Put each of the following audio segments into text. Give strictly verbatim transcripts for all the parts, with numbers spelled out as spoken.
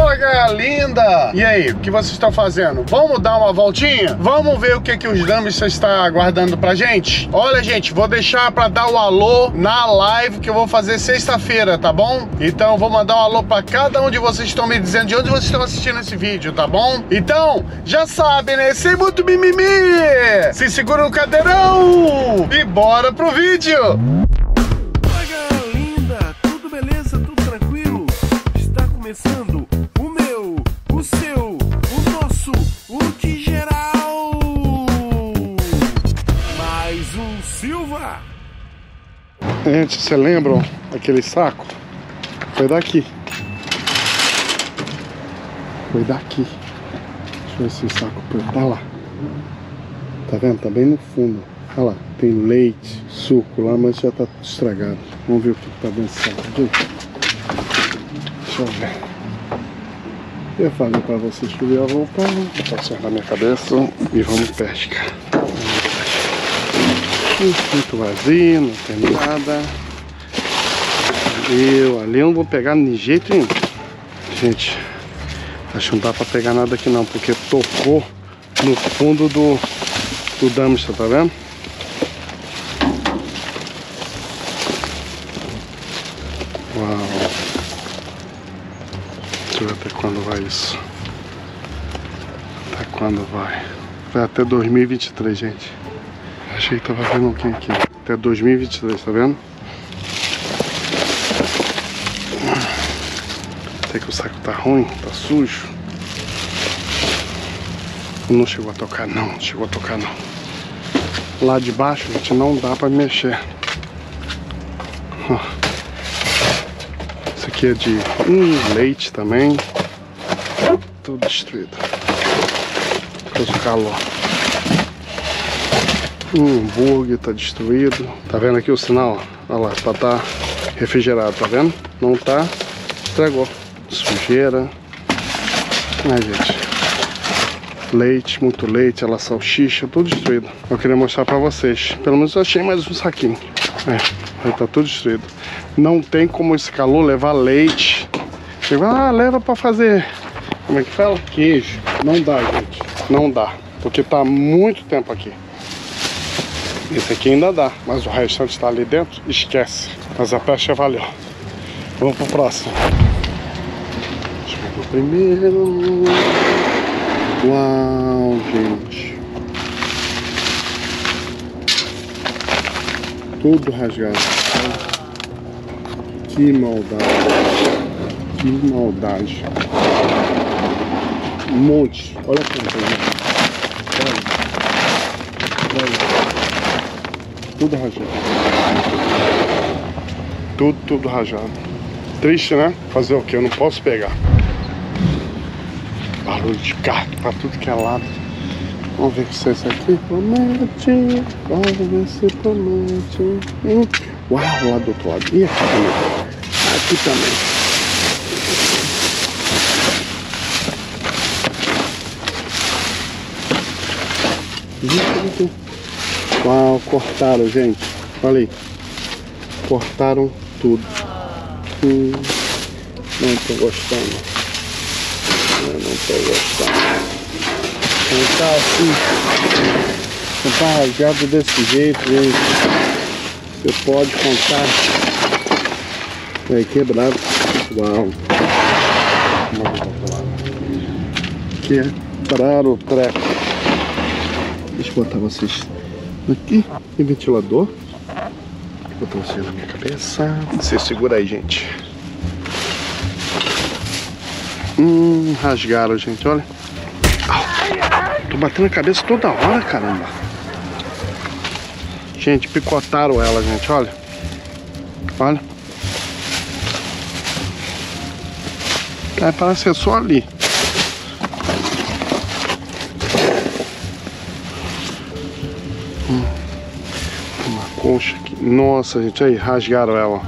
Fala, galera linda! E aí, o que vocês estão fazendo? Vamos dar uma voltinha? Vamos ver o que, que os dumpsters estão aguardando pra gente? Olha, gente, vou deixar pra dar o alô na live que eu vou fazer sexta-feira, tá bom? Então vou mandar um alô pra cada um de vocês que estão me dizendo de onde vocês estão assistindo esse vídeo, tá bom? Então, já sabem, né? Sem muito mimimi! Se segura no cadeirão! E bora pro vídeo! Começando o meu, o seu, o nosso, o de geral. Mais um Silva. Gente, você lembram aquele saco? Foi daqui. Foi daqui. Deixa eu ver se o saco tá lá. Tá vendo? Tá bem no fundo. Olha lá, tem leite, suco lá, mas já tá estragado. Vamos ver o que tá dentro desse saco aqui. Deixa eu ver. Eu falei pra vocês que eu ia voltar. Vou passar na minha cabeça e vamos pescar. Muito vazio, não tem nada. Eu ali não vou pegar de jeito nenhum. Gente, acho que não dá pra pegar nada aqui não, porque tocou no fundo do, do dumpster, tá vendo? Uau. Deixa eu ver até quando vai isso. Até quando vai? Vai até dois mil e vinte e três, gente. Achei que tava vendo alguém aqui. Até dois mil e vinte e três, tá vendo? Até que o saco tá ruim, tá sujo. Não chegou a tocar não, não chegou a tocar não. Lá de baixo, gente, não dá pra mexer. Ó. Isso aqui é de um leite também. Tudo destruído. Por causa do calor. Um hambúrguer tá destruído. Tá vendo aqui o sinal? Olha lá, pra tá refrigerado, tá vendo? Não tá, estragou. Sujeira. Ai, gente. Leite, muito leite, ela salsicha, tudo destruído. Eu queria mostrar pra vocês. Pelo menos eu achei mais um saquinho. É, aí tá tudo destruído. Não tem como esse calor levar leite. Chegou, ah, leva pra fazer, como é que fala? Queijo. Não dá, gente. Não dá. Porque tá muito tempo aqui. Esse aqui ainda dá, mas o restante tá ali dentro, esquece. Mas a pesca valeu. Vamos pro próximo. Deixa eu ver o primeiro. Uau, gente. Tudo rasgado. Que maldade. Que maldade. Um monte. Olha quanto. Olha. Olha. Tudo rajado. Tudo, tudo rajado. Triste, né? Fazer o que? Eu não posso pegar. Barulho de carro pra tudo que é lado. Vamos ver se é isso aqui. Promete. Vamos ver se promete. Hum. Uau, lá do outro lado. E aqui também. Aqui também. Uau, cortaram, gente. Olha aí. Cortaram tudo. Hum, não tô gostando. Eu não tô gostando. Não tá assim. Não tá rasgado desse jeito, gente. Você pode contar. É quebrado. Uau. Quebraram o treco. Deixa eu botar vocês aqui. Tem ventilador. Vou botar vocês na minha cabeça. Você segura aí, gente. Hum, rasgaram, gente, olha. Tô batendo a cabeça toda hora, caramba. Gente, picotaram ela, gente, olha. Olha. É, parece ser só ali. Hum. Uma concha aqui. Nossa, gente, aí, rasgaram ela.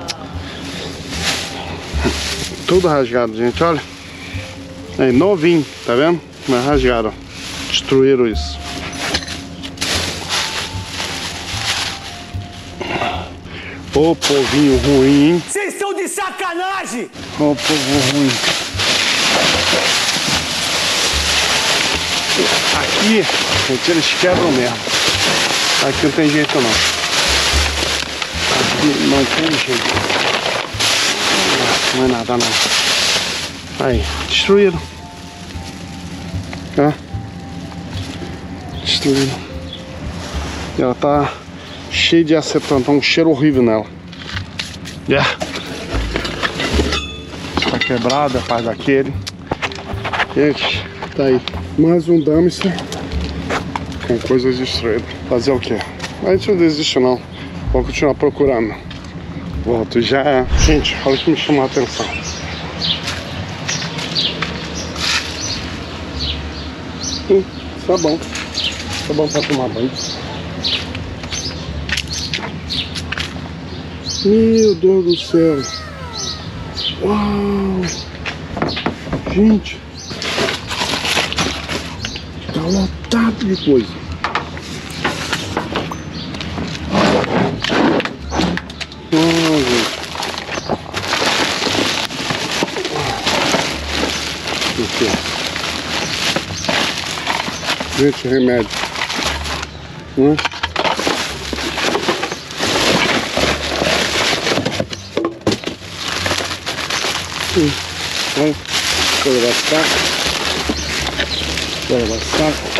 Tudo rasgado, gente, olha. Aí, novinho, tá vendo? Mas rasgaram. Destruíram isso. Ô povinho ruim, hein? Vocês estão de sacanagem! Ô povo ruim. gente, eles quebram mesmo. Aqui não tem jeito não. Aqui não tem jeito. Não é nada não. Aí, destruíram. Ó. Destruíram. E ela tá cheia de acetona, tá um cheiro horrível nela. Yeah. Está quebrada, faz daquele. Gente, tá aí. Mais um dumpster com coisas destruídas. Fazer o quê? A gente não desiste não. Vou continuar procurando. Volto já. Gente, olha o que me chamou a atenção. Hum, sabão. Sabão pra tomar banho. Meu Deus do céu. Uau. Gente. Tá lotado de coisa. Oh, gente. Aqui, ó. Gente, remédio. Hum? Hum. Hum. Vou levar saco. Vou levar saco.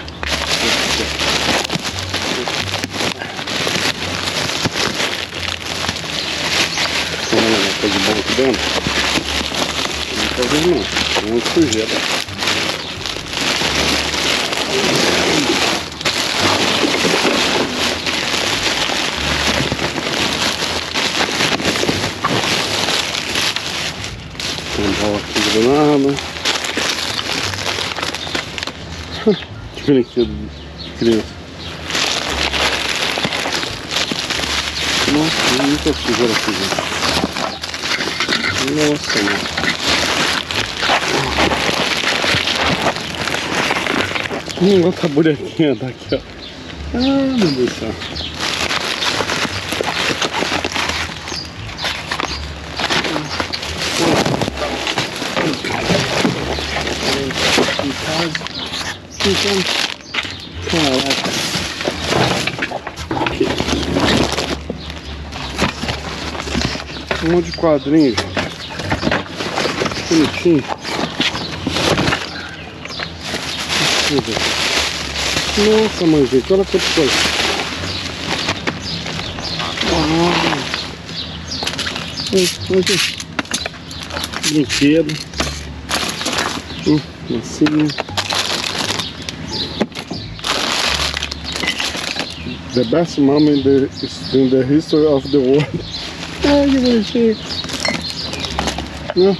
De bom aqui dentro. Não pode não. Tem muito sujeira. Tem bola aqui do nada. Que brinquedo de criança. Nossa, tem muita sujeira aqui, gente. Nossa, mano. Hum, outra bonequinha daqui, ó. Ah, meu Deus do céu. Em casa. Então, caraca. Um monte de quadrinhos, gente. Bonitinho. Nossa, mãe, gente, olha quanta coisa. Uau. Olha, brinquedo. Hum, massinha. The best mom in the, in the history of the world. Ai, que bonitinho. Não.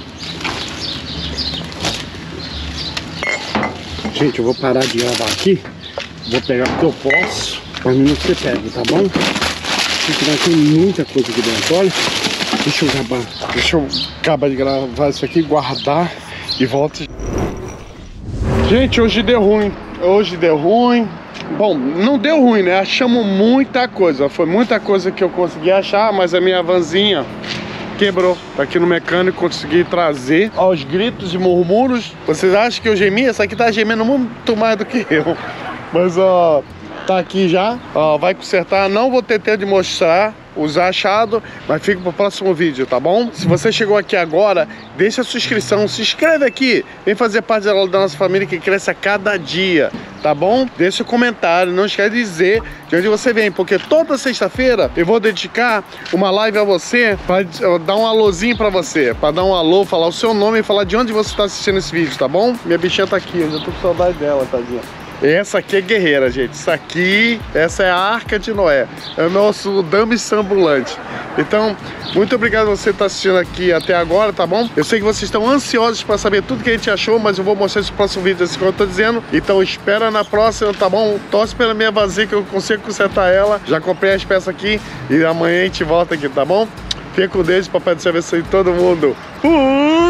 Gente, eu vou parar de gravar aqui. Vou pegar o que eu posso. Pra mim não ser pego, tá bom? Porque vai ter muita coisa aqui dentro. Olha. Deixa eu acabar. Deixa eu acabar de gravar isso aqui, guardar e volto. Gente, hoje deu ruim. Hoje deu ruim. Bom, não deu ruim, né? Achamos muita coisa. Foi muita coisa que eu consegui achar, mas a minha vanzinha quebrou. Tá aqui no mecânico, consegui trazer. Aos gritos e murmúrios. Vocês acham que eu gemi? Essa aqui tá gemendo muito mais do que eu. Mas, ó, tá aqui já. Ó, vai consertar. Não vou ter tempo de mostrar os achados, mas fica pro próximo vídeo, tá bom? Se você chegou aqui agora, deixa a sua inscrição, se inscreve aqui, vem fazer parte da nossa família que cresce a cada dia, tá bom? Deixa o comentário, não esquece de dizer de onde você vem, porque toda sexta-feira eu vou dedicar uma live a você, para dar um alôzinho pra você, para dar um alô, falar o seu nome e falar de onde você tá assistindo esse vídeo, tá bom? Minha bichinha tá aqui, eu já tô com saudade dela, tadinha. Essa aqui é guerreira, gente. Isso aqui, essa é a Arca de Noé. É o nosso dumpster ambulante. Então, muito obrigado por você estar assistindo aqui até agora, tá bom? Eu sei que vocês estão ansiosos para saber tudo que a gente achou, mas eu vou mostrar esse próximo vídeo, assim como eu tô dizendo. Então, espera na próxima, tá bom? Torce pela minha vazia que eu consigo consertar ela. Já comprei as peças aqui e amanhã a gente volta aqui, tá bom? Fica com Deus, papai do céu abençoe todo mundo. Fui!